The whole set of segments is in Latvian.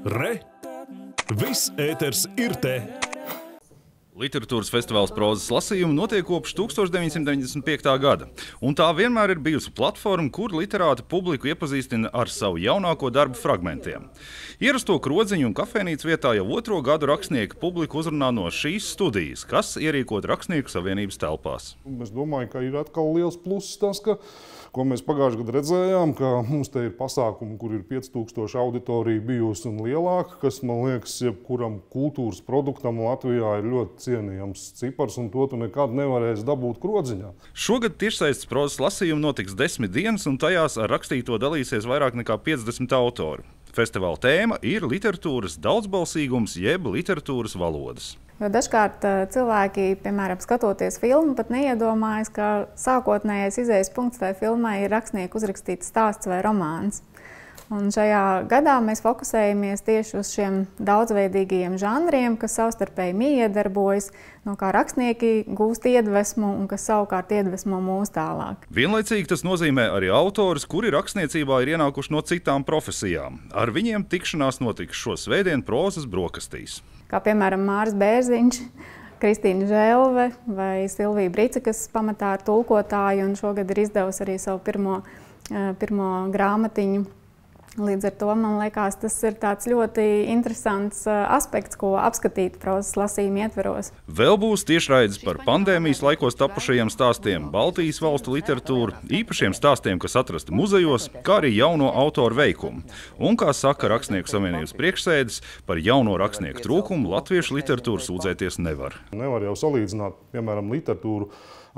Re! Viss ēters ir te! Literatūras festivāls prozas lasījumi notiek kopš 1995. gada, un tā vienmēr ir bijusi platforma, kur literāti publiku iepazīstina ar savu jaunāko darbu fragmentiem. Ierasto krodziņu un kafejnīcu vietā jau otro gadu rakstnieki publiku uzrunā no šīs studijas, kas ierīkot Rakstnieku savienības telpās. Es domāju, ka ir atkal liels pluss tas, ko mēs pagājušajā gadā redzējām, ka mums te ir pasākumi, kur ir 5000 auditorija bijusi un lielāka, kas, man liekas, jebkuram kultūras produktam Latvijā ir ļoti cienījams cipars, un to tu nekad nevarēsi dabūt krodziņā. Šogad tiešsaistes prozas lasījumi notiks 10 dienas, un tajās ar rakstīto dalīsies vairāk nekā 50 autori. Festivāla tēma ir literatūras daudzbalsīgums jeb literatūras valodas. Jo dažkārt cilvēki, piemēram, skatoties filmu, pat neiedomājas, ka sākotnējais izējas punkts tai filmai ir rakstnieku uzrakstīts stāsts vai romāns. Un šajā gadā mēs fokusējamies tieši uz šiem daudzveidīgajiem žanriem, kas savstarpēji miedarbojas, no kā rakstnieki gūst iedvesmu un kas savukārt iedvesmo mūs tālāk. Vienlaicīgi tas nozīmē arī autorus, kuri rakstniecībā ir ienākuši no citām profesijām. Ar viņiem tikšanās notiks šo svētdienu prozas brokastīs. Kā piemēram Māris Bērziņš, Kristīna Želve vai Silvija Brice, kas pamatā ir tulkotāja un šogad ir izdevusi arī savu pirmo grāmatiņu. Līdz ar to, man liekas, tas ir tāds ļoti interesants aspekts, ko apskatīt prozas lasījuma ietveros. Vēl būs tiešraides par pandēmijas laikos tapušajiem stāstiem, Baltijas valstu literatūru, īpašiem stāstiem, kas atrasti muzejos, kā arī jauno autoru veikumu. Un, kā saka Rakstnieku savienības priekšsēdis, par jauno rakstnieku trūkumu latviešu literatūru sūdzēties nevar. Nevar jau salīdzināt, piemēram, literatūru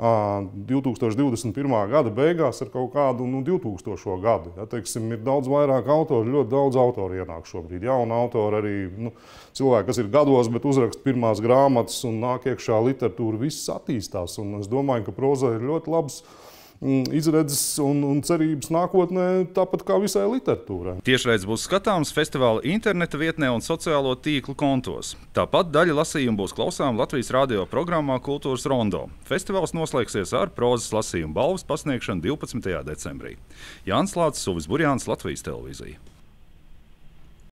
2021. gada beigās ar kaut kādu 2000. gadu. Ja, teiksim, ir daudz vairāk autori, ļoti daudz autori ienāk šobrīd. Jauni autori arī cilvēki, kas ir gados, bet uzraksta pirmās grāmatas un nāk iekšā literatūra, viss attīstās. Un es domāju, ka proza ir ļoti labs izredzes un cerības nākotnē, tāpat kā visai literatūrai. Tiešraides būs skatāms festivāla interneta vietnē un sociālo tīklu kontos. Tāpat daļa lasījumu būs klausām Latvijas radio programmā Kultūras Rondo. Festivāls noslēgsies ar prozas lasījumu balvas pasniegšanu 12. decembrī. Jānis Lācis, Suvis Burjāns, Latvijas televīzija.